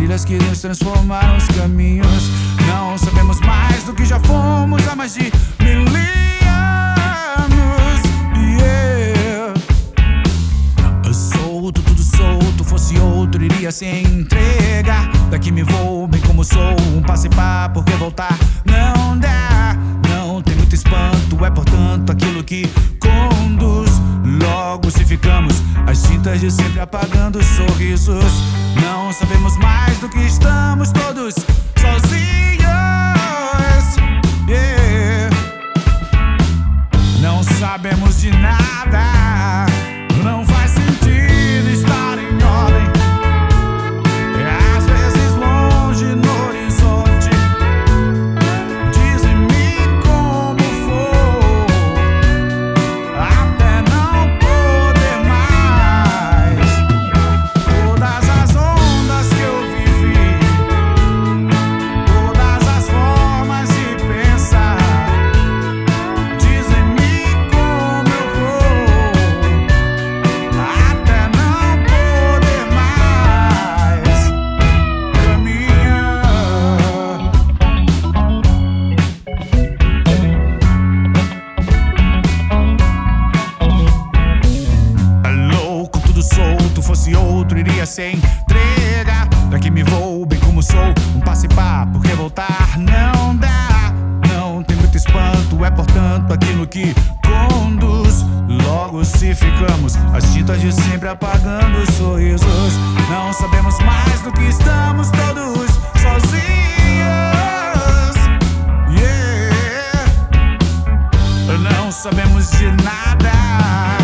trilhas que nos transformaram os caminhos. Não sabemos mais do que já fomos há mais de 1000 anos. Yeah. Solto, tudo solto, fosse outro iria se entregar. Daqui me vou bem como sou, um passe pá, porque voltar não dá. Não tem muito espanto, é portanto aquilo que conduz. Logo se ficamos, as tintas de sempre apagando os sorrisos. Não sabemos mais do que estamos todos sozinhos. Yeah. Não sabemos de nada, não faz sentido estar em ordem. Às vezes longe no horizonte, dizem-me como for, até não poder mais. Todas as ondas que eu vivi, todas as formas de pensar, dizem-me como eu vou, até não poder mais caminhar. É louco, tudo solto, fosse outro iria se entregar. Daqui me vou bem como sou, um passe pá, porque voltar não dá. Não tem muito espanto, é portanto aquilo que conduz. Logo se ficamos, as tintas de sempre apagando os sorrisos. Não sabemos mais do que estamos todos sozinhos. Yeah. Não sabemos de nada.